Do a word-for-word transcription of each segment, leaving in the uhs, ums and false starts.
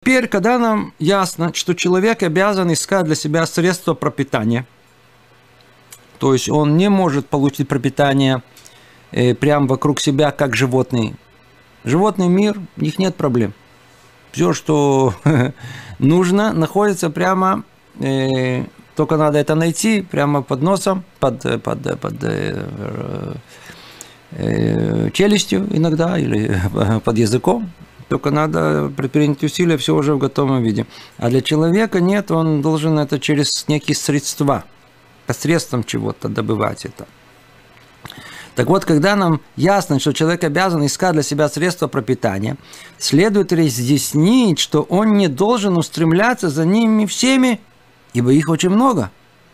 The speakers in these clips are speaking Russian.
Теперь, когда нам ясно, что человек обязан искать для себя средства пропитания, то есть он не может получить пропитание э, прямо вокруг себя, как животные. Животный мир, у них нет проблем. Все, что нужно, находится прямо, э, только надо это найти, прямо под носом, под, под, под э, э, челюстью иногда, или под языком. Только надо предпринять усилия, все уже в готовом виде. А для человека нет, он должен это через некие средства, посредством чего-то добывать это. Так вот, когда нам ясно, что человек обязан искать для себя средства пропитания, следует разъяснить, что он не должен устремляться за ними всеми, ибо их очень много.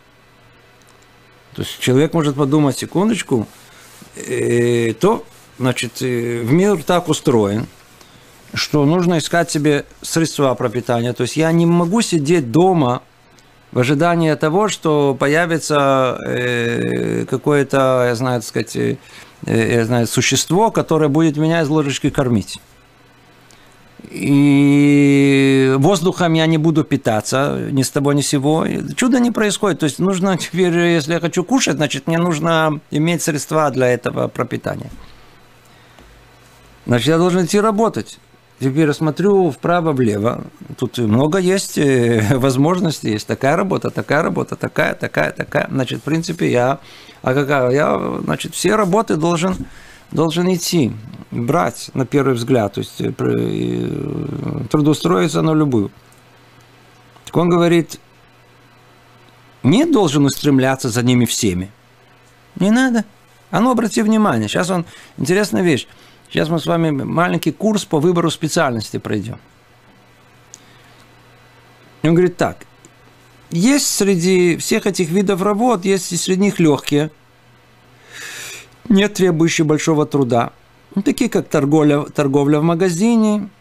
То есть человек может подумать, секундочку, э, то, значит, э, в мир так устроен, что нужно искать себе средства пропитания. То есть я не могу сидеть дома в ожидании того, что появится э, какое-то, я знаю, так сказать, э, я знаю, существо, которое будет меня из ложечки кормить. И воздухом я не буду питаться ни с того, ни с сего. Чудо не происходит. То есть нужно теперь, если я хочу кушать, значит, мне нужно иметь средства для этого пропитания. Значит, я должен идти работать. Теперь смотрю вправо-влево. Тут много есть возможностей. Есть такая работа, такая работа, такая, такая, такая. Значит, в принципе, я... А какая? Я, значит, все работы должен, должен идти, брать на первый взгляд. То есть, трудоустроиться на любую. Так он говорит, не должен устремляться за ними всеми. Не надо. А ну, обрати внимание. Сейчас он... Интересная вещь. Сейчас мы с вами маленький курс по выбору специальности пройдем. И он говорит так. Есть среди всех этих видов работ, есть и среди них легкие, не требующие большого труда. Ну, такие как торговля, торговля в магазине,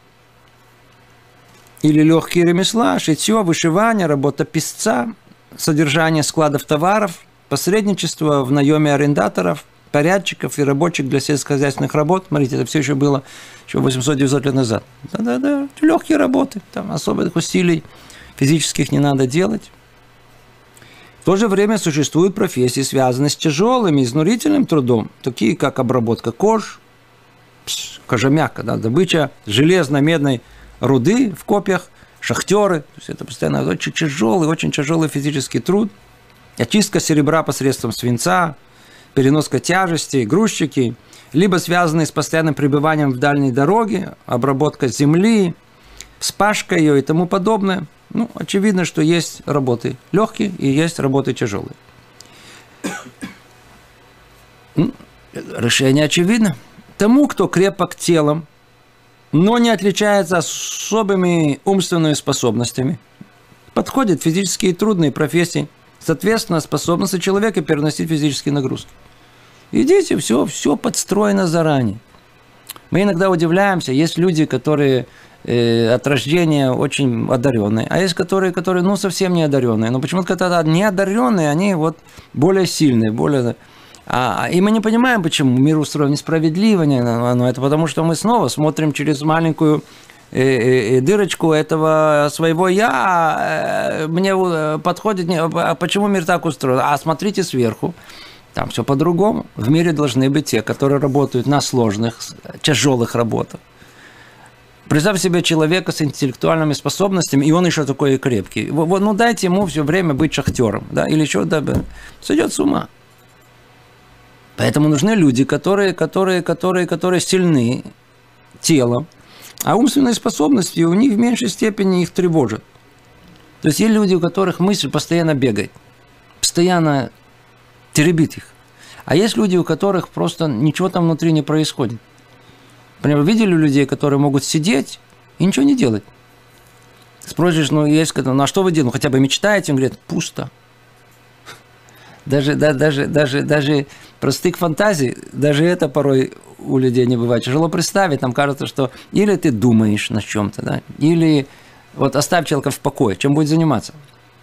или легкие ремесла, шитье, вышивание, работа писца, содержание складов товаров, посредничество в наеме арендаторов, порядчиков и рабочих для сельскохозяйственных работ. Смотрите, это все еще было еще восемьсот-девятьсот лет назад. Да-да-да, легкие работы, там особых усилий физических не надо делать. В то же время существуют профессии, связанные с тяжелым и изнурительным трудом, такие как обработка кож, кожемяка, да, добыча железно-медной руды в копьях, шахтеры, то есть это постоянно очень тяжелый, очень тяжелый физический труд, очистка серебра посредством свинца, переноска тяжестей, грузчики, либо связанные с постоянным пребыванием в дальней дороге, обработка земли, вспашка ее и тому подобное. Ну, очевидно, что есть работы легкие и есть работы тяжелые. Решение очевидно. Тому, кто крепок телом, но не отличается особыми умственными способностями, подходят физические трудные профессии, соответственно, способности человека переносить физические нагрузки. Идите, все, все подстроено заранее. Мы иногда удивляемся, есть люди, которые э, от рождения очень одаренные, а есть которые, которые ну, совсем не одаренные. Но почему-то когда не одаренные, они вот более сильные, более... А, и мы не понимаем, почему мир устроен несправедливо, но это потому, что мы снова смотрим через маленькую э, э, дырочку этого своего «я», э, мне подходит, не, а почему мир так устроен? А смотрите сверху. Там все по-другому. В мире должны быть те, которые работают на сложных, тяжелых работах. Представь себе человека с интеллектуальными способностями, и он еще такой крепкий. Ну, дайте ему все время быть шахтером, да, или еще, да, сойдет с ума. Поэтому нужны люди, которые, которые, которые, которые сильны телом, а умственные способности у них в меньшей степени их тревожат. То есть есть люди, у которых мысль постоянно бегает, постоянно теребит их. А есть люди, у которых просто ничего там внутри не происходит. Например, видели людей, которые могут сидеть и ничего не делать. Спросишь, ну, есть, ну, а что вы делаете? Ну, хотя бы мечтаете? Он говорит, пусто. Даже, да, даже, даже, даже простых фантазий, даже это порой у людей не бывает. Тяжело представить, нам кажется, что или ты думаешь на чем-то, да, или вот оставь человека в покое, чем будет заниматься.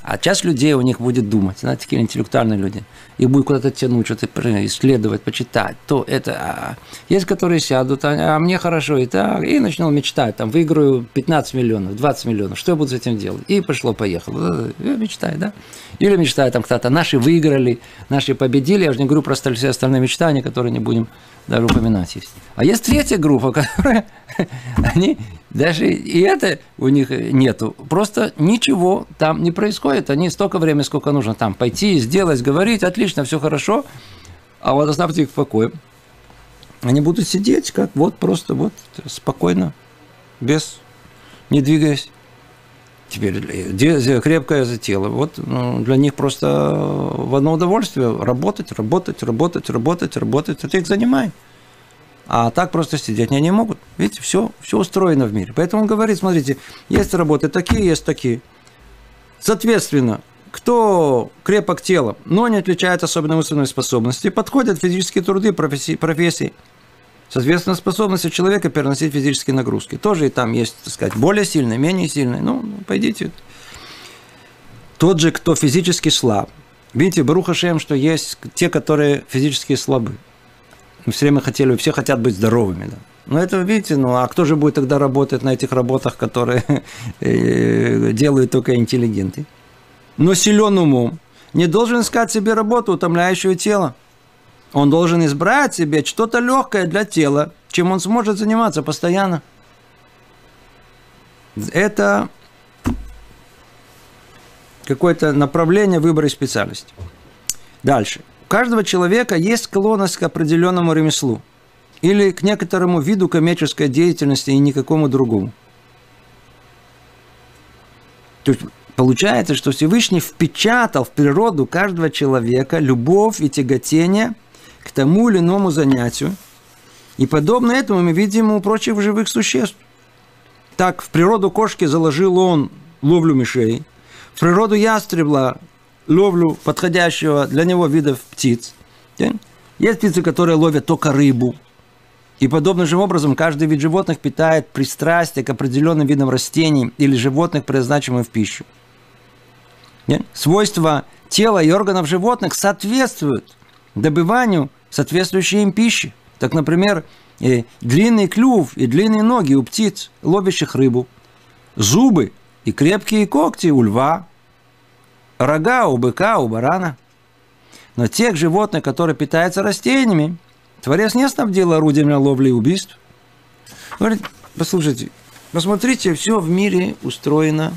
А часть людей у них будет думать, знаете, такие интеллектуальные люди. Их будет куда-то тянуть, что-то исследовать, почитать. То это... А. Есть, которые сядут, а, а мне хорошо и так, и начнут мечтать. Там, выиграю пятнадцать миллионов, двадцать миллионов. Что я буду с этим делать? И пошло-поехало. Мечтай, да? Или мечтаю, там кто-то, наши выиграли, наши победили. Я уже не говорю про все остальные мечтания, которые не будем даже упоминать. Есть. А есть третья группа, которая... Они... Даже и это у них нету. Просто ничего там не происходит. Они столько времени, сколько нужно там пойти, сделать, говорить. Отлично, все хорошо. А вот оставьте их в покое. Они будут сидеть, как вот просто вот спокойно, без, не двигаясь. Теперь крепкое за тело. Вот ну, для них просто в одно удовольствие работать, работать, работать, работать, работать. Это их занимает. А так просто сидеть они не могут. Видите, все, все устроено в мире. Поэтому он говорит, смотрите, есть работы такие, есть такие. Соответственно, кто крепок телом, но не отличает особенной умственной способности, подходят физические труды, профессии, профессии. Соответственно, способности человека переносить физические нагрузки. Тоже и там есть, так сказать, более сильные, менее сильные. Ну, пойдите. Тот же, кто физически слаб. Видите, Барух Ашем, что есть те, которые физически слабы. Мы все время хотели, все хотят быть здоровыми. Да. Но это, видите, ну а кто же будет тогда работать на этих работах, которые делают только интеллигенты? Но силен умом не должен искать себе работу, утомляющую тело. Он должен избрать себе что-то легкое для тела, чем он сможет заниматься постоянно. Это какое-то направление выбора и специальности. Дальше. У каждого человека есть склонность к определенному ремеслу или к некоторому виду коммерческой деятельности и никакому другому. То есть получается, что Всевышний впечатал в природу каждого человека любовь и тяготение к тому или иному занятию. И подобно этому мы видим у прочих живых существ. Так, в природу кошки заложил он ловлю мышей, в природу ястребла ловлю подходящего для него видов птиц. Есть птицы, которые ловят только рыбу. И подобным же образом каждый вид животных питает пристрастие к определенным видам растений или животных, предназначенных в пищу. Свойства тела и органов животных соответствуют добыванию соответствующей им пищи. Так, например, длинный клюв и длинные ноги у птиц, ловящих рыбу, зубы и крепкие когти у льва, рога у быка, у барана. Но тех животных, которые питаются растениями, Творец не снабдил орудием для ловли и убийств. Говорит, послушайте, посмотрите, все в мире устроено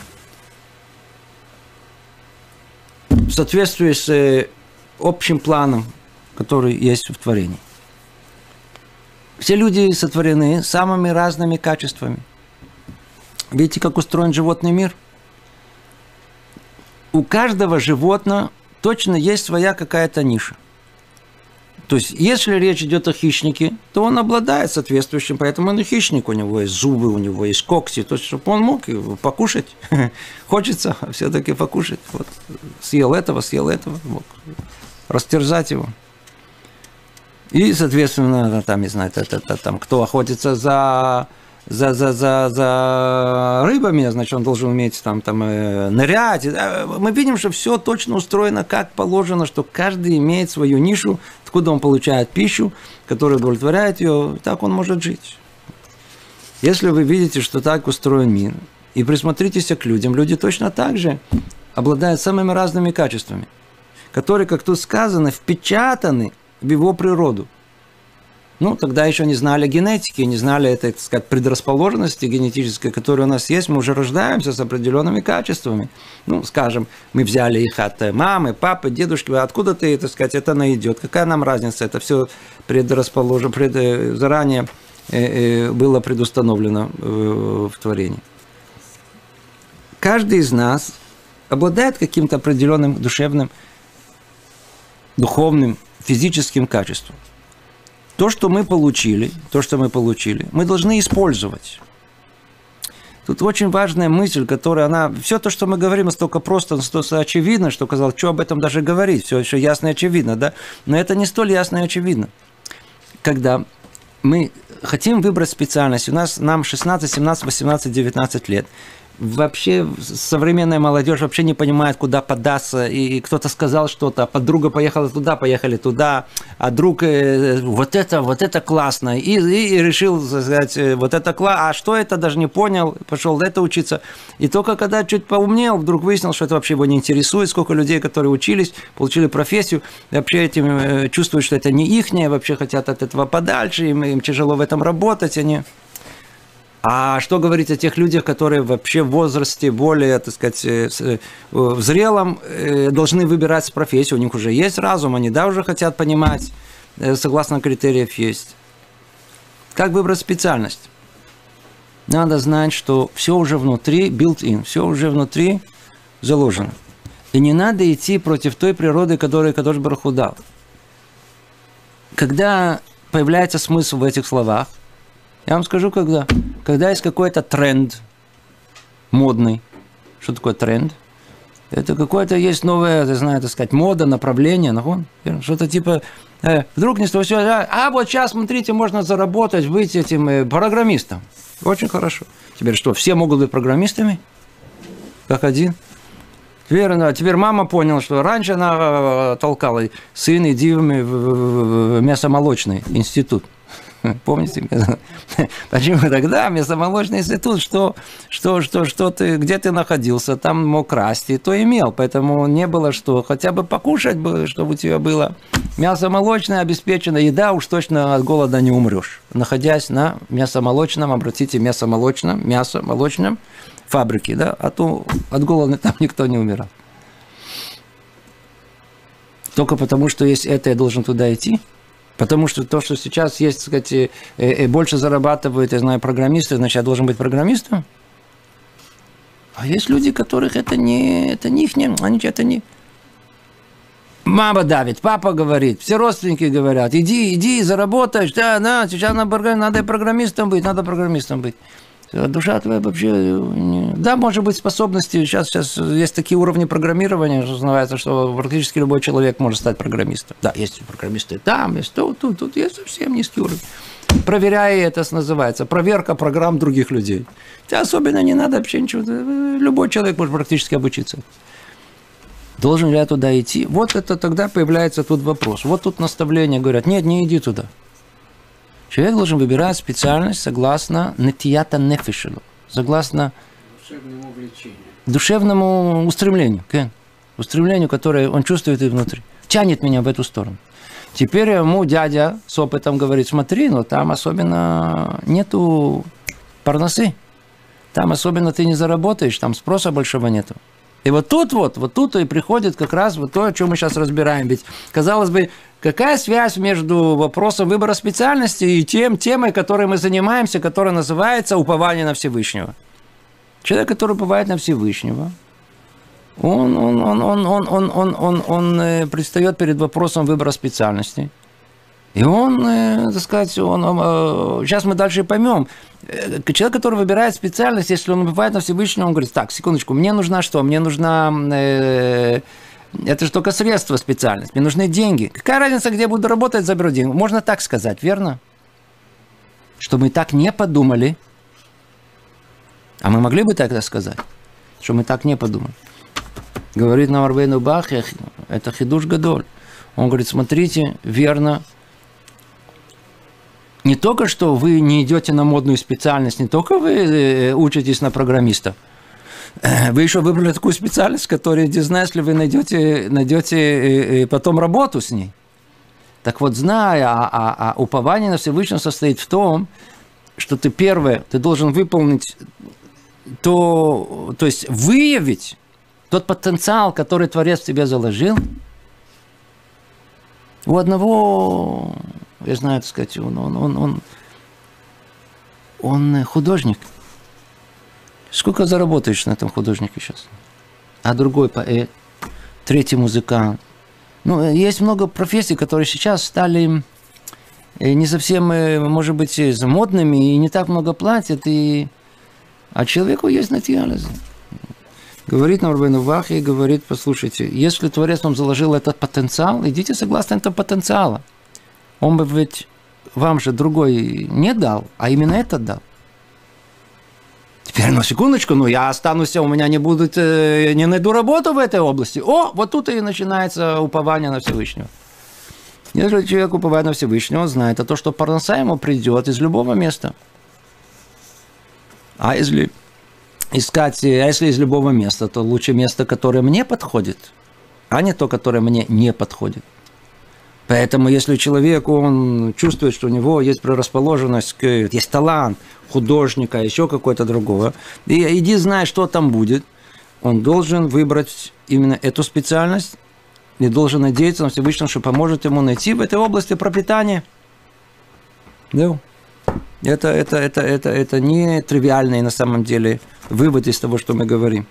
в соответствии с общим планом, который есть в творении. Все люди сотворены самыми разными качествами. Видите, как устроен животный мир? У каждого животного точно есть своя какая-то ниша. То есть, если речь идет о хищнике, то он обладает соответствующим, поэтому он и хищник, у него есть зубы, у него есть когти, то есть, чтобы он мог покушать. Хочется все-таки покушать. Вот, съел этого, съел этого, мог растерзать его. И, соответственно, там, не знаю, это, это, там, кто охотится за... За, за, за, за рыбами, значит, он должен уметь там, там, э, нырять. Мы видим, что все точно устроено, как положено, что каждый имеет свою нишу, откуда он получает пищу, которая удовлетворяет ее, так он может жить. Если вы видите, что так устроен мир, и присмотритесь к людям, люди точно так же обладают самыми разными качествами, которые, как тут сказано, впечатаны в его природу. Ну, тогда еще не знали генетики, не знали этой, так сказать, предрасположенности генетической, которая у нас есть. Мы уже рождаемся с определенными качествами. Ну, скажем, мы взяли их от мамы, папы, дедушки. Откуда ты, так сказать, это найдет? Какая нам разница? Это все предрасположено, пред... заранее было предустановлено в творении. Каждый из нас обладает каким-то определенным душевным, духовным, физическим качеством. То, что мы получили, то, что мы получили, мы должны использовать. Тут очень важная мысль, которая, она, все то, что мы говорим, настолько просто, настолько очевидно, что казалось, что об этом даже говорить, все еще ясно и очевидно, да? Но это не столь ясно и очевидно. Когда мы хотим выбрать специальность, у нас, нам шестнадцать, семнадцать, восемнадцать, девятнадцать лет, вообще современная молодежь вообще не понимает, куда податься. И кто-то сказал что-то, а подруга поехала туда, поехали туда, а друг вот это, вот это классно. И, и решил сказать, вот это классно, а что это, даже не понял, пошел это учиться. И только когда чуть поумнел, вдруг выяснил, что это вообще его не интересует, сколько людей, которые учились, получили профессию, вообще этим чувствуют, что это не ихнее, вообще хотят от этого подальше, им, им тяжело в этом работать, они... А что говорить о тех людях, которые вообще в возрасте более, так сказать, в зрелом должны выбирать профессию, у них уже есть разум, они, да, уже хотят понимать, согласно критериев есть. Как выбрать специальность? Надо знать, что все уже внутри, built-in, все уже внутри заложено. И не надо идти против той природы, которую Кадош Барух Ху дал. Когда появляется смысл в этих словах, я вам скажу, когда. Когда есть какой-то тренд модный. Что такое тренд? Это какое-то есть новое, я знаю, так сказать, мода, направление. Что-то типа, э, вдруг не стоит, а, а вот сейчас, смотрите, можно заработать, быть этим э, программистом. Очень хорошо. Теперь что, все могут быть программистами? Как один? Теперь, теперь мама поняла, что раньше она толкала сын, иди в мясомолочный институт. Помните? Почему тогда мясомолочный институт, что, что, что, что ты, где ты находился, там мог красть, и то имел. Поэтому не было что, хотя бы покушать, чтобы у тебя было. Мясомолочное обеспечено, еда, уж точно от голода не умрешь. Находясь на мясомолочном, обратите, мясомолочном, мясомолочном фабрике, да, а то от голода там никто не умирал. Только потому, что есть это, я должен туда идти. Потому что то, что сейчас есть, так сказать, больше зарабатывают, я знаю, программисты, значит, я должен быть программистом. А есть люди, которых это не, это не их, не, они это не... Мама давит, папа говорит, все родственники говорят, иди, иди, заработаешь, да, да, сейчас надо программистом быть, надо программистом быть. Душа твоя вообще... Да, может быть, способности. Сейчас, сейчас есть такие уровни программирования, что называется, что практически любой человек может стать программистом. Да, есть программисты там, есть тут, тут, тут есть совсем низкий уровень. Проверяя это, называется, проверка программ других людей. Тебе особенно не надо вообще ничего. Любой человек может практически обучиться. Должен ли я туда идти? Вот это тогда появляется тут вопрос. Вот тут наставления говорят, нет, не иди туда. Человек должен выбирать специальность согласно нетията нефешелу, согласно душевному влечению, душевному устремлению, okay? Устремлению, которое он чувствует и внутри. Тянет меня в эту сторону. Теперь ему дядя с опытом говорит, смотри, но там особенно нету парносы, там особенно ты не заработаешь, там спроса большого нету. И вот тут вот, вот тут и приходит как раз вот то, о чем мы сейчас разбираем. Ведь, казалось бы, какая связь между вопросом выбора специальности и тем темой, которой мы занимаемся, которая называется упование на Всевышнего? Человек, который уповает на Всевышнего, он, он, он, он, он, он, он, он, он предстает перед вопросом выбора специальности. И он, так сказать, он, он, сейчас мы дальше поймем. Человек, который выбирает специальность, если он уповает на Всевышнего, он говорит, так, секундочку, мне нужна что? Мне нужна... Э, это же только средство специальность. Мне нужны деньги. Какая разница, где я буду работать, заберу деньги? Можно так сказать, верно? Что мы так не подумали. А мы могли бы так сказать, что мы так не подумали. Говорит нам Рабейну Бах, это хидуш гадоль. Он говорит, смотрите, верно. Не только, что вы не идете на модную специальность, не только вы учитесь на программиста, вы еще выбрали такую специальность, которая, не знаю, если вы найдете, найдете потом работу с ней. Так вот, зная, а, а, а упование на Всевышнего состоит в том, что ты первое, ты должен выполнить то, то есть выявить тот потенциал, который Творец в тебе заложил. У одного... Я знаю, так сказать, он, он, он, он, он художник. Сколько заработаешь на этом художнике сейчас? А другой поэт, третий музыкант. Ну, есть много профессий, которые сейчас стали не совсем, может быть, модными и не так много платят. И... А человеку есть натиализм. Говорит нам Рабейну Бах и говорит, послушайте, если Творец вам заложил этот потенциал, идите согласно этому потенциалу. Он бы ведь вам же другой не дал, а именно это дал. Теперь, ну, секундочку, ну, я останусь, у меня не будет, э, не найду работу в этой области. О, вот тут и начинается упование на Всевышнего. Если человек уповает на Всевышнего, он знает, а то, что парноса ему придет из любого места. А если искать, а если из любого места, то лучше место, которое мне подходит, а не то, которое мне не подходит. Поэтому, если человек, он чувствует, что у него есть предрасположенность, есть талант художника, еще какой-то другого, и иди знай, что там будет, он должен выбрать именно эту специальность и должен надеяться на Всевышнего, что поможет ему найти в этой области пропитание. Да. Это, это, это, это, это не тривиальный на самом деле вывод из того, что мы говорим.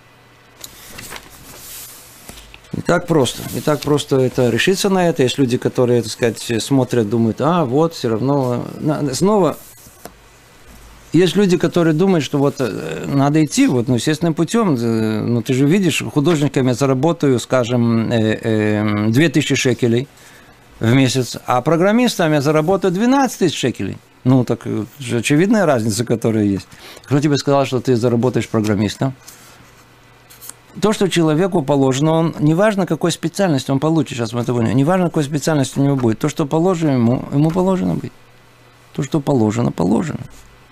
Не так просто. Не так просто это решиться на это. Есть люди, которые, так сказать, смотрят, думают, а, вот, все равно. Снова, есть люди, которые думают, что вот надо идти, вот, ну, естественным путем. Ну, ты же видишь, художниками я заработаю, скажем, две тысячи шекелей в месяц, а программистами я заработаю двенадцать тысяч шекелей. Ну, так же очевидная разница, которая есть. Кто тебе сказал, что ты заработаешь программистом? То, что человеку положено, он, неважно, какой специальность он получит, сейчас мы это поняли, неважно, какой специальность у него будет, то, что положено ему, ему положено быть. То, что положено, положено.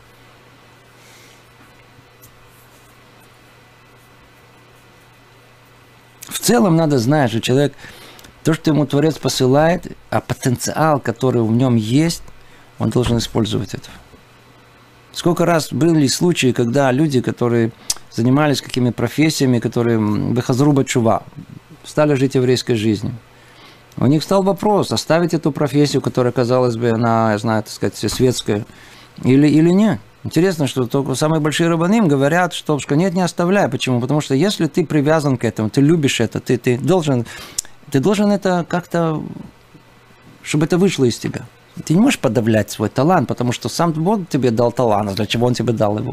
В целом надо знать, что человек, то, что ему Творец посылает, а потенциал, который в нем есть, он должен использовать это. Сколько раз были случаи, когда люди, которые занимались какими профессиями, которые бехазруба чува, стали жить еврейской жизнью. У них стал вопрос, оставить эту профессию, которая, казалось бы, она, я знаю, так сказать, светская, или, или нет. Интересно, что только самые большие рабаним говорят, что нет, не оставляй. Почему? Потому что если ты привязан к этому, ты любишь это, ты, ты, должен, ты должен это как-то, чтобы это вышло из тебя. Ты не можешь подавлять свой талант, потому что сам Бог тебе дал талант, а для чего Он тебе дал его?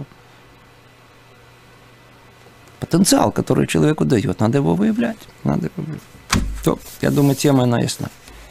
Потенциал, который человеку дает, надо его выявлять. Надо его выявлять. То, я думаю, тема она ясна.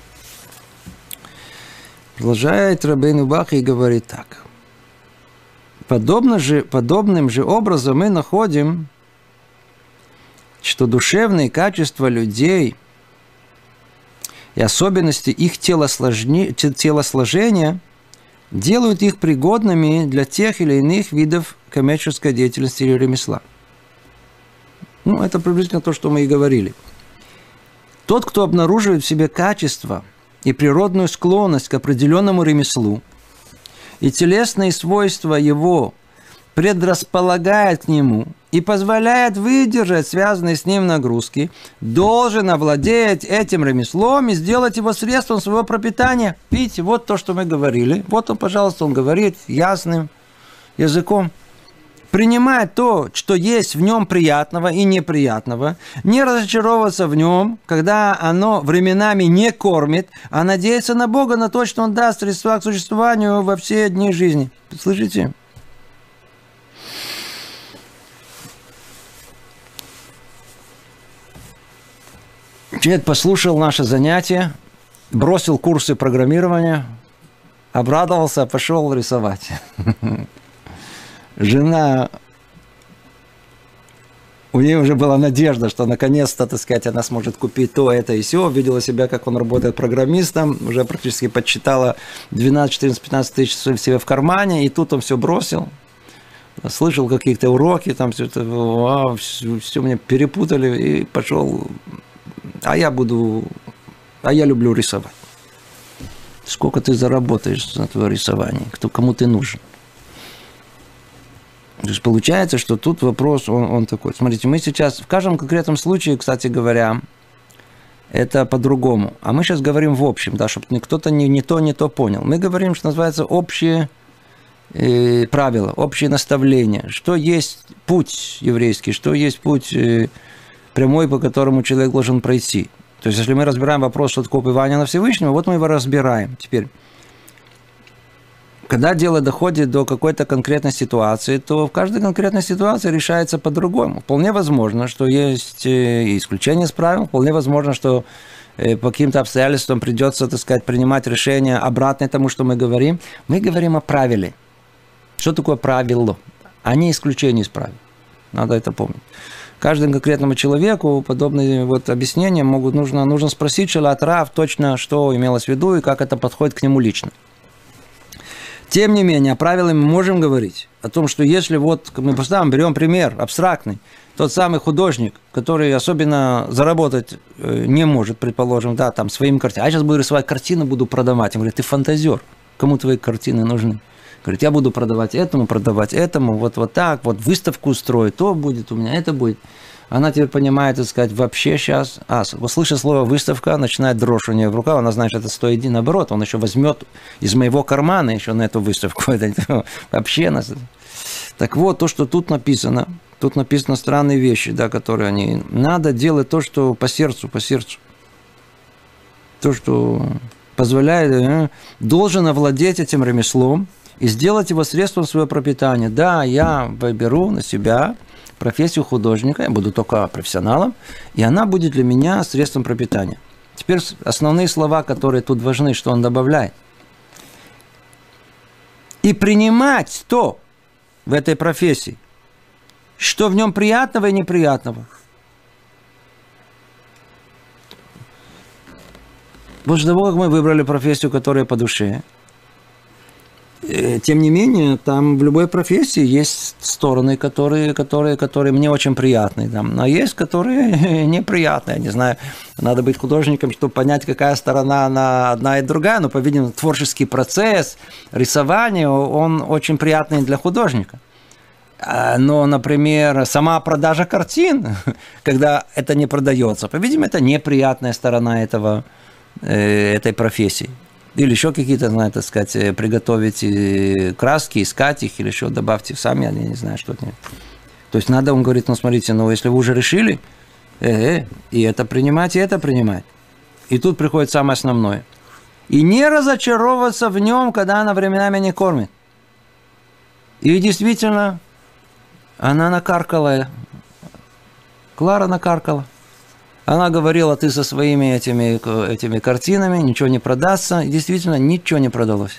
Продолжает Рабейну Бахай и говорит так. Подобно же, подобным же образом мы находим, что душевные качества людей и особенности их телосложения делают их пригодными для тех или иных видов коммерческой деятельности или ремесла. Ну, это приблизительно то, что мы и говорили. Тот, кто обнаруживает в себе качество и природную склонность к определенному ремеслу, и телесные свойства его предрасполагает к нему и позволяет выдержать связанные с ним нагрузки, должен овладеть этим ремеслом и сделать его средством своего пропитания. Видите, вот то, что мы говорили. Вот он, пожалуйста, он говорит ясным языком. Принимать то, что есть в нем приятного и неприятного, не разочаровываться в нем, когда оно временами не кормит, а надеяться на Бога, на то, что Он даст средства к существованию во все дни жизни. Слышите? Человек послушал наше занятие, бросил курсы программирования, обрадовался, пошел рисовать. Жена, у нее уже была надежда, что наконец-то, так сказать, она сможет купить то, это и все. Видела себя, как он работает программистом, уже практически подсчитала двенадцать, четырнадцать, пятнадцать тысяч себе в кармане, и тут он все бросил. Слышал какие-то уроки, там все это, а, все, все меня перепутали, и пошел, а я буду, а я люблю рисовать. Сколько ты заработаешь на твое рисование, кто, кому ты нужен? То есть получается, что тут вопрос, он, он такой. Смотрите, мы сейчас, в каждом конкретном случае, кстати говоря, это по-другому. А мы сейчас говорим в общем, да, чтобы кто-то не, не то, не то понял. Мы говорим, что называется общие э, правила, общие наставления. Что есть путь еврейский, что есть путь э, прямой, по которому человек должен пройти. То есть, если мы разбираем вопрос, что такое упование на Всевышнего, вот мы его разбираем. Теперь, когда дело доходит до какой-то конкретной ситуации, то в каждой конкретной ситуации решается по-другому. Вполне возможно, что есть исключения из правил, вполне возможно, что по каким-то обстоятельствам придется, так сказать, принимать решение обратное тому, что мы говорим. Мы говорим о правиле. Что такое правило? а не исключение из правил. Надо это помнить. Каждому конкретному человеку подобные вот объяснения могут, нужно, нужно спросить Шелат Рав точно, что имелось в виду и как это подходит к нему лично. Тем не менее, о правилах мы можем говорить о том, что если вот мы поставим, берем пример абстрактный, тот самый художник, который особенно заработать не может, предположим, да, там своими картинами. А я сейчас буду рисовать картину, буду продавать. Он говорит, ты фантазер, кому твои картины нужны? Говорит, я буду продавать этому, продавать этому, вот, вот так, вот выставку устроить, то будет у меня, это будет. Она теперь понимает, так сказать, вообще сейчас, а, услышав слово выставка, начинает дрожь у нее в руках, она знает, что это сто один, наоборот, он еще возьмет из моего кармана еще на эту выставку. Это вообще нас. Так вот, то, что тут написано, тут написано странные вещи, да, которые они... Надо делать то, что по сердцу, по сердцу. То, что позволяет, э, должен овладеть этим ремеслом и сделать его средством своего пропитания. Да, я выберу на себя профессию художника, я буду только профессионалом, и она будет для меня средством пропитания. Теперь основные слова, которые тут важны, что он добавляет. И принимать то в этой профессии, что в нем приятного и неприятного. После того, как мы выбрали профессию, которая по душе, тем не менее, там в любой профессии есть стороны, которые, которые, которые мне очень приятны. Там, а есть, которые неприятные. Я не знаю, надо быть художником, чтобы понять, какая сторона она одна и другая. Но, по-видимому, творческий процесс, рисование, он очень приятный для художника. Но, например, сама продажа картин, когда это не продается, по-видимому, это неприятная сторона этого, этой профессии. Или еще какие-то, знаете, так сказать, приготовить краски, искать их, или еще добавьте сами, я не знаю, что это. То есть надо, он говорит, ну смотрите, ну если вы уже решили, э-э, и это принимать, и это принимать. И тут приходит самое основное. И не разочаровываться в нем, когда она временами не кормит. И действительно, она накаркала, Клара накаркала. Она говорила, ты со своими этими, этими картинами, ничего не продастся. И действительно, ничего не продалось.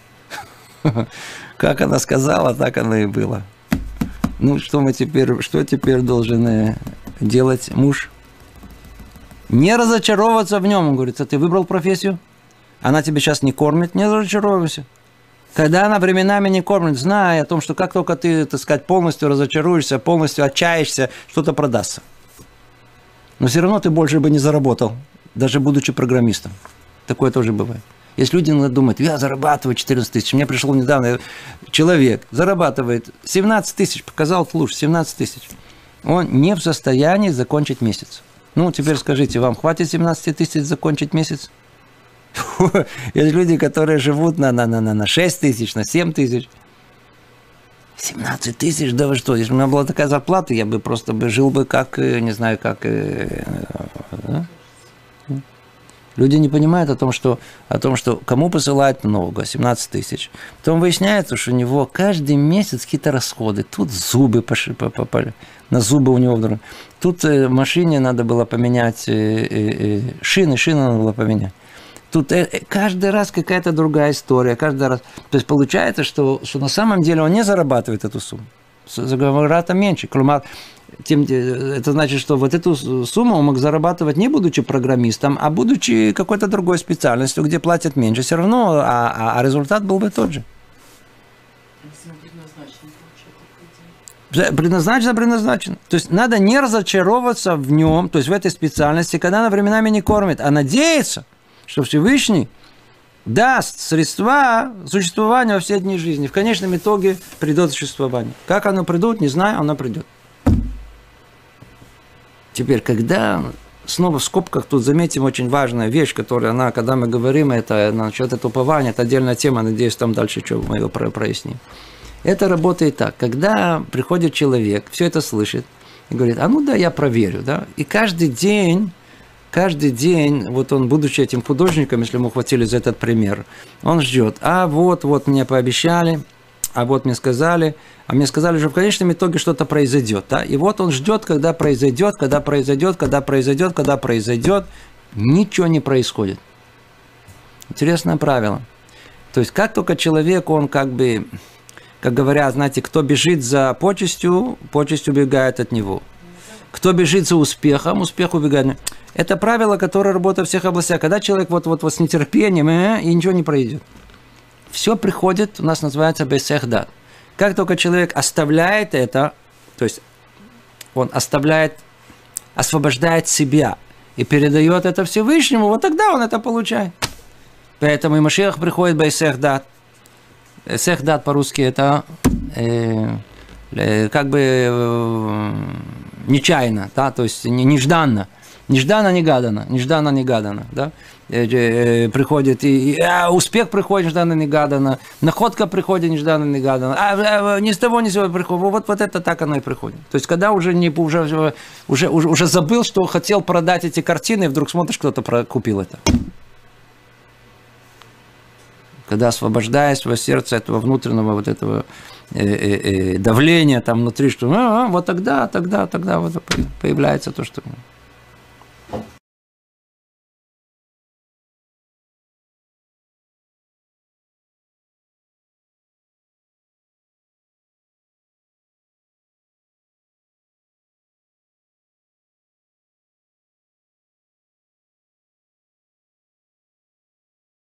Как она сказала, так оно и было. Ну, что мы теперь, что теперь должен делать муж? Не разочаровываться в нем. Он говорит, а ты выбрал профессию? Она тебя сейчас не кормит, не разочаровывайся. Когда она временами не кормит, знай о том, что как только ты, так сказать, полностью разочаруешься, полностью отчаешься, что-то продастся. Но все равно ты больше бы не заработал, даже будучи программистом. Такое тоже бывает. Есть люди думают, я зарабатываю четырнадцать тысяч. Мне пришел недавно человек, зарабатывает семнадцать тысяч, показал лучше, семнадцать тысяч. Он не в состоянии закончить месяц. Ну, теперь скажите, вам хватит семнадцать тысяч закончить месяц? Есть люди, которые живут на, на, на, на шесть тысяч, на семь тысяч. семнадцать тысяч, да вы что, если бы у меня была такая зарплата, я бы просто бы жил бы как, не знаю, как... Да? Люди не понимают о том, что, о том, что кому посылают много, семнадцать тысяч. Потом выясняется, что у него каждый месяц какие-то расходы. Тут зубы пошли, попали, на зубы у него вдруг. Тут машине надо было поменять, шины, шины надо было поменять. Тут каждый раз какая-то другая история, каждый раз. То есть получается, что, что на самом деле он не зарабатывает эту сумму. Заговората меньше. Клумар, тем, это значит, что вот эту сумму он мог зарабатывать не будучи программистом, а будучи какой-то другой специальностью, где платят меньше. Все равно, а, а результат был бы тот же. Предназначено, предназначено. То есть надо не разочаровываться в нем, то есть в этой специальности, когда она временами не кормит, а надеяться, что Всевышний даст средства существования во все дни жизни. В конечном итоге придет существование. Как оно придет, не знаю, оно придет. Теперь, когда, снова в скобках, тут заметим очень важная вещь, которая, она, когда мы говорим это, насчет этого упования, это отдельная тема, надеюсь, там дальше что мы ее проясним. Это работает так, когда приходит человек, все это слышит, и говорит, а ну да, я проверю, да, и каждый день, Каждый день, вот он, будучи этим художником, если мы хватили за этот пример, он ждет, а вот, вот мне пообещали, а вот мне сказали, а мне сказали, что в конечном итоге что-то произойдет. Да? И вот он ждет, когда произойдет, когда произойдет, когда произойдет, когда произойдет, ничего не происходит. Интересное правило. То есть, как только человек, он как бы, как говорят, знаете, кто бежит за почестью, почесть убегает от него. Кто бежит за успехом, успех убегает. Это правило, которое работает во всех областях. Когда человек вот-вот вот с нетерпением, э, и ничего не пройдет. Все приходит, у нас называется бейсех дат. Как только человек оставляет это, то есть он оставляет, освобождает себя и передает это Всевышнему, вот тогда он это получает. Поэтому и Машиах приходит бейсех дат. Бейсех дат по-русски это э, э, как бы э, нечаянно, да, то есть нежданно. Нежданно-негаданно, нежданно-негаданно, да, приходит, и, и а, успех приходит нежданно-негаданно, находка приходит нежданно-негаданно, а, а ни с того ни с сего приходит, вот, вот это так оно и приходит. То есть, когда уже, не, уже, уже, уже, уже забыл, что хотел продать эти картины, и вдруг смотришь, кто-то купил это. Когда освобождая свое сердце этого внутреннего вот этого э, э, давления там внутри, что а, а, вот тогда, тогда, тогда вот появляется то, что...